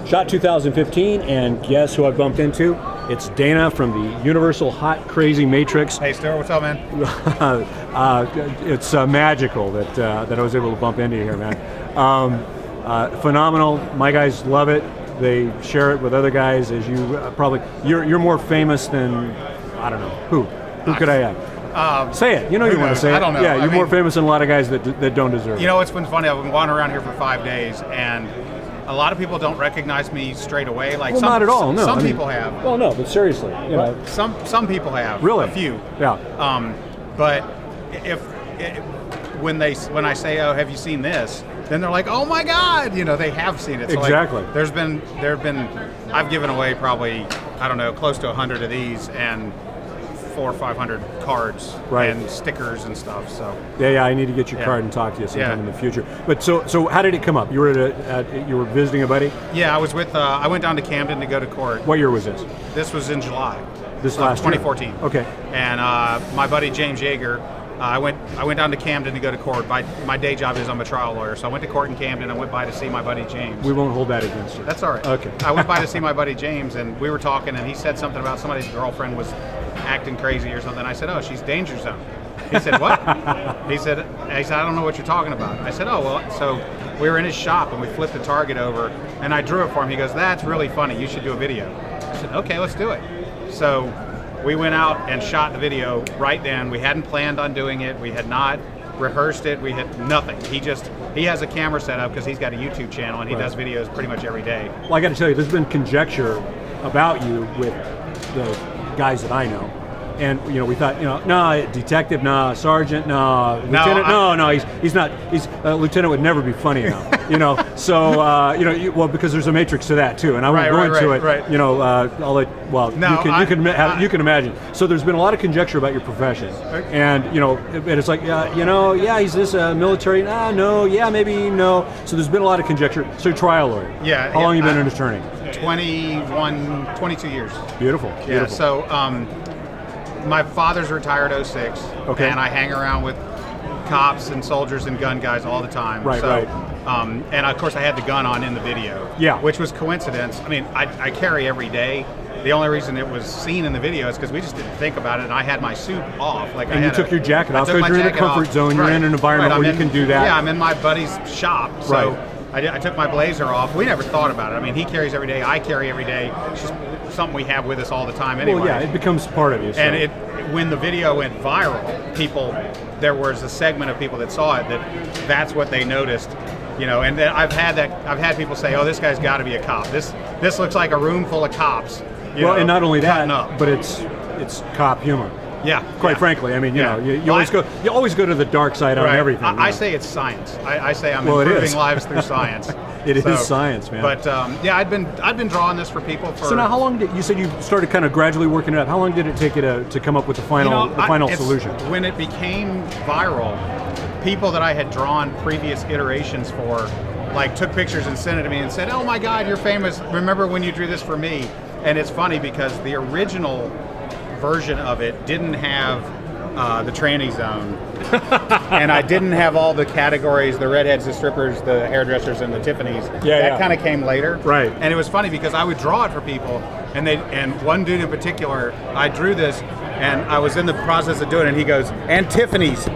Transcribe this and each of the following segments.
Shot 2015, and guess who I bumped into? It's Dana from the Universal Hot Crazy Matrix. Hey Stuart, what's up, man? It's magical that I was able to bump into you here, man. Phenomenal. My guys love it. They share it with other guys. As you probably, you're more famous than, I don't know who. Who could I add? Say it. You know you want to say it. I don't know. Yeah, you're more famous than a lot of guys that don't deserve it. You know, it's been funny. I've been wandering around here for 5 days, and a lot of people don't recognize me straight away. Like, well, not at all. No, some people have. Well, no, but seriously, you know. Some people have. Really? A few. Yeah. But when I say, "Oh, have you seen this?" then they're like, "Oh my God!" You know, they have seen it. So exactly. Like, there have been. I've given away probably, I don't know, close to 100 of these, and 400 or 500 cards and stickers and stuff. So yeah, I need to get your card and talk to you sometime in the future. But so how did it come up? You were you were visiting a buddy? Yeah, I was with. I went down to Camden to go to court. What year was this? This was in July. This last 2014. Year? Okay. And my buddy James Yeager. I went down to Camden to go to court. My day job is I'm a trial lawyer, so I went to court in Camden. I went by to see my buddy James. We won't hold that against you. That's all right. Okay. I went by to see my buddy James, and we were talking, and he said something about somebody's girlfriend was acting crazy or something. I said, "Oh, she's danger zone." He said, "What?" He said, "I don't know what you're talking about." I said, "Oh, well." So we were in his shop, and we flipped the target over, and I drew it for him. He goes, "That's really funny. You should do a video." I said, "Okay, let's do it." So we went out and shot the video right then. We hadn't planned on doing it. We had not rehearsed it. We had nothing. He has a camera set up because he's got a YouTube channel, and he does videos pretty much every day. Well, I got to tell you, there's been conjecture about you with the guys that I know. And you know, we thought, you know, no, detective, no, sergeant, no, lieutenant, no, he's not. He's lieutenant would never be funny enough, you know. So you know, well, because there's a matrix to that too, and I won't go into it. Right. You know, I'll let. Well, no, you can imagine. So there's been a lot of conjecture about your profession, and you know, and it's like, you know, yeah, he's this military. No, yeah, maybe no. So there's been a lot of conjecture. So you're a trial lawyer. Yeah. How long have you been an attorney? 22 years. Beautiful. Yeah. So. My father's retired '06, and I hang around with cops and soldiers and gun guys all the time. Right. And of course I had the gun on in the video, which was coincidence. I mean, I carry every day. The only reason it was seen in the video is because we just didn't think about it, and I had my suit off. And you took your jacket off, because you're in a comfort zone, you're in an environment where you can do that. Yeah, I'm in my buddy's shop, so I took my blazer off. We never thought about it. I mean, he carries every day, I carry every day. It's just something we have with us all the time anyway. Well, yeah, it becomes part of you. So. And when the video went viral, there was a segment of people that saw it that's what they noticed, you know. And then I've had people say, "Oh, this guy's got to be a cop. This looks like a room full of cops." And not only that, but it's cop humor. Yeah, quite frankly, I mean, you know, you always go to the dark side on everything. I say it's science. I say I'm improving lives through science. It is science, man. But yeah, I've been drawing this for people for. So now, how long did you said you started kind of gradually working it up? How long did it take you to come up with the final solution? When it became viral, people that I had drawn previous iterations for, like, took pictures and sent it to me and said, "Oh my God, you're famous! Remember when you drew this for me?" And it's funny because the original version of it didn't have the tranny zone, and I didn't have all the categories: the redheads, the strippers, the hairdressers, and the Tiffany's. That kind of came later. Right. And it was funny because I would draw it for people, and one dude in particular, I drew this, and I was in the process of doing it, and he goes, "And Tiffany's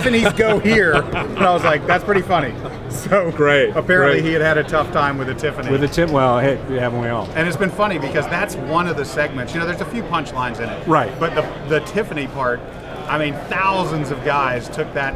go here," and I was like, "That's pretty funny." So great. Apparently, he had a tough time with the Tiffany. With the tip, well, hey, haven't we all? And it's been funny because that's one of the segments. You know, there's a few punchlines in it. Right. But the Tiffany part, I mean, thousands of guys took that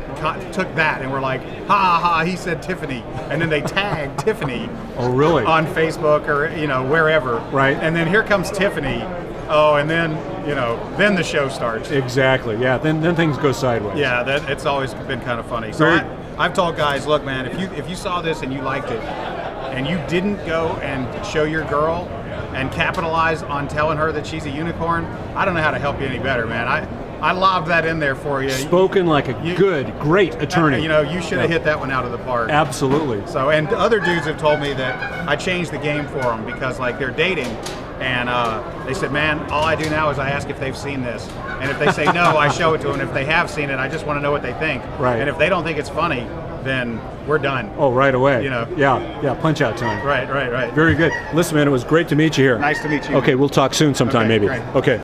and were like, "Ha ha!" He said Tiffany, and then they tagged Tiffany. Oh, really? On Facebook or wherever. Right. And then here comes Tiffany. Oh, and then then the show starts. Exactly. Yeah. Then things go sideways. Yeah. It's always been kind of funny. So I've told guys, look, man, if you saw this and you liked it, and you didn't go and show your girl and capitalize on telling her that she's a unicorn, I don't know how to help you any better, man. I lobbed that in there for you. Spoken like a great attorney. You should have hit that one out of the park. Absolutely. So, and other dudes have told me that I changed the game for them because, like, they're dating, and they said, "Man, all I do now is I ask if they've seen this, and if they say no, I show it to them. And if they have seen it, I just want to know what they think. Right. And if they don't think it's funny, then we're done. Oh, right away. You know. Yeah, punch out time. Right. Very good. Listen, man, it was great to meet you here. Nice to meet you. Okay, we'll talk soon sometime, Okay, maybe. great. Okay.